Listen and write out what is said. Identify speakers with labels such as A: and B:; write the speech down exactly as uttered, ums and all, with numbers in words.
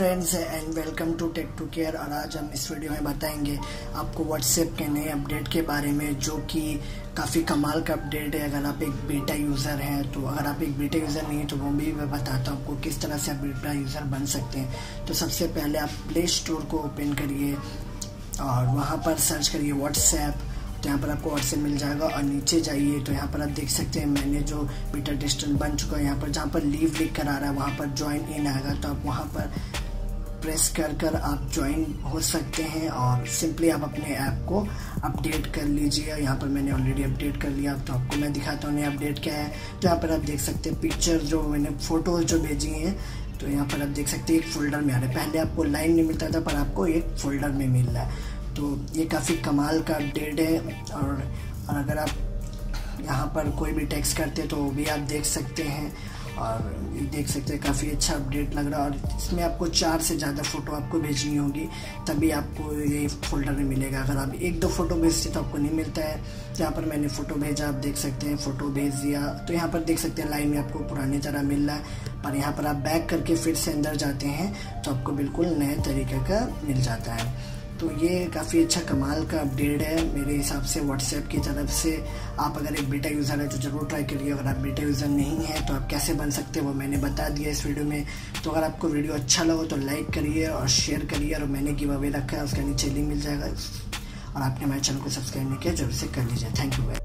A: Friends and welcome to take to care. और आज हम इस वीडियो में बताएंगे आपको व्हाट्सएप के नए अपडेट के बारे में, जो कि काफ़ी कमाल का अपडेट है। अगर आप एक बीटा यूज़र हैं तो, अगर आप एक बीटा यूज़र नहीं है तो वो भी मैं बताता हूँ आपको किस तरह से आप बीटा यूज़र बन सकते हैं। तो सबसे पहले आप प्ले स्टोर को ओपन करिए और वहाँ पर सर्च करिए व्हाट्सएप। तो यहाँ पर आपको व्हाट्सएप मिल जाएगा और नीचे जाइए तो यहाँ पर आप देख सकते हैं मैंने जो बीटा टेस्टर बन चुका है, यहाँ पर जहाँ पर लीव लिख कर आ रहा है वहाँ पर ज्वाइन इन आएगा। तो आप वहाँ पर प्रेस कर कर आप ज्वाइन हो सकते हैं और सिंपली आप अपने ऐप को अपडेट कर लीजिए। यहाँ पर मैंने ऑलरेडी अपडेट कर लिया, तो आपको मैं दिखाता हूँ नया अपडेट क्या है। तो यहाँ पर आप देख सकते हैं पिक्चर जो मैंने फ़ोटोज़ जो भेजी हैं, तो यहाँ पर आप देख सकते हैं एक फ़ोल्डर में आ रहा है। पहले आपको लाइन नहीं मिलता था पर आपको एक फ़ोल्डर में मिल रहा है। तो ये काफ़ी कमाल का अपडेट है। और, और अगर आप यहाँ पर कोई भी टेक्स्ट करते तो वो भी आप देख सकते हैं और देख सकते हैं काफ़ी अच्छा अपडेट लग रहा है। और इसमें आपको चार से ज़्यादा फ़ोटो आपको भेजनी होगी तभी आपको ये फोल्डर में मिलेगा। अगर आप एक दो फ़ोटो भेजते तो आपको नहीं मिलता है। तो यहाँ पर मैंने फ़ोटो भेजा, आप देख सकते हैं फ़ोटो भेज दिया। तो यहाँ पर देख सकते हैं लाइन में आपको पुरानी तरह मिल रहा है, पर यहाँ पर आप बैक करके फिर से अंदर जाते हैं तो आपको बिल्कुल नए तरीके का मिल जाता है। तो ये काफ़ी अच्छा कमाल का अपडेट है मेरे हिसाब से व्हाट्सएप की तरफ से। आप अगर एक बीटा यूज़र है तो ज़रूर ट्राई करिए। अगर आप बीटा यूज़र नहीं है तो आप कैसे बन सकते हैं वो मैंने बता दिया इस वीडियो में। तो अगर आपको वीडियो अच्छा लगा तो लाइक करिए और शेयर करिए। और मैंने गिव अवे रखा है, उसका नीचे लिंक मिल जाएगा। और आपने हमारे चैनल को सब्सक्राइब नहीं किया जरूर से कर लीजिए। Thank you.